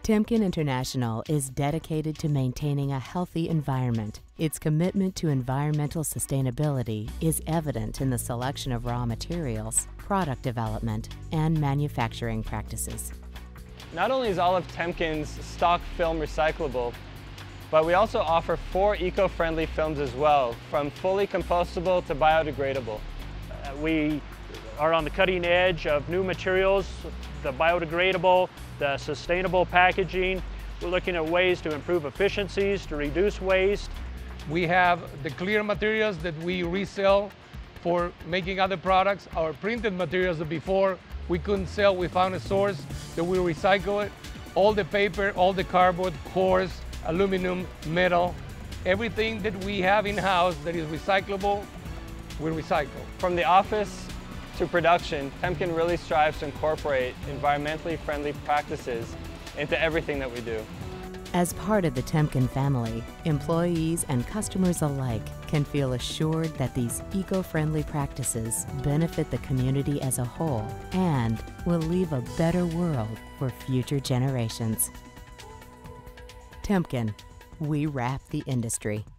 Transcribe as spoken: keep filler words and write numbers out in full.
Temkin International is dedicated to maintaining a healthy environment. Its commitment to environmental sustainability is evident in the selection of raw materials, product development, and manufacturing practices. Not only is all of Temkin's stock film recyclable, but we also offer four eco-friendly films as well, from fully compostable to biodegradable. Uh, we are on the cutting edge of new materials, the biodegradable, the sustainable packaging. We're looking at ways to improve efficiencies, to reduce waste. We have the clear materials that we resell for making other products. Our printed materials that before we couldn't sell, we found a source that we recycle it. All the paper, all the cardboard, cores, aluminum, metal, everything that we have in-house that is recyclable, we recycle. From the office to production, Temkin really strives to incorporate environmentally friendly practices into everything that we do. As part of the Temkin family, employees and customers alike can feel assured that these eco-friendly practices benefit the community as a whole and will leave a better world for future generations. Temkin, we wrap the industry.